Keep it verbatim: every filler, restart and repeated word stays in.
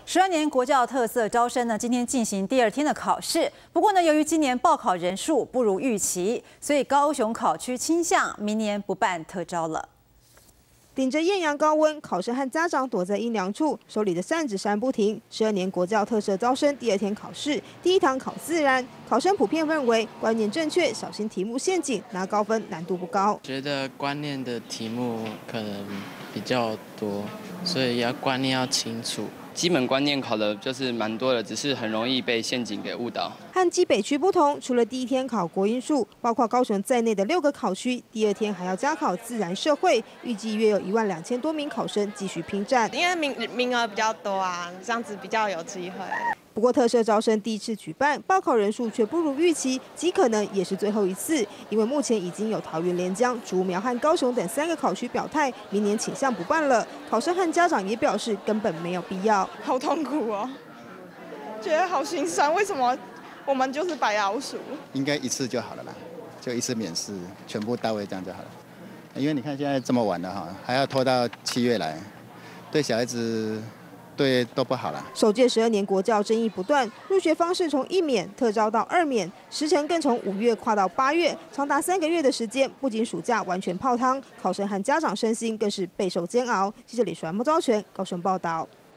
十二年国教特色招生呢，今天进行第二天的考试。不过呢，由于今年报考人数不如预期，所以高雄考区倾向明年不办特招了。 顶着艳阳高温，考生和家长躲在阴凉处，手里的扇子扇不停。十二年国教特色招生第二天考试，第一堂考自然，考生普遍认为观念正确，小心题目陷阱，拿高分难度不高。 觉得观念的题目可能比较多，所以要观念要清楚。 基本观念考的就是蛮多的，只是很容易被陷阱给误导。 和基北区不同，除了第一天考国英数，包括高雄在内的六个考区，第二天还要加考自然社会，预计约有一万两千多名考生继续拼战。 因为名名额比较多啊，这样子比较有机会。 不过，特色招生第一次举办，报考人数却不如预期，极可能也是最后一次。因为目前已经有桃园、连江、竹苗和高雄等三个考区表态，明年倾向不办了。考生和家长也表示根本没有必要。 好痛苦哦，觉得好心酸。为什么我们就是白老鼠？ 应该一次就好了啦，就一次免试，全部到位这样就好了。因为你看现在这么晚了哈，还要拖到七月来，对小孩子。 对，都不好了。 首届十二年国教争议不断，入学方式从一免特招到二免，时程更从五月跨到八月，长达三个月的时间，不仅暑假完全泡汤，考生和家长身心更是备受煎熬。记者李传木、赵全高雄报道。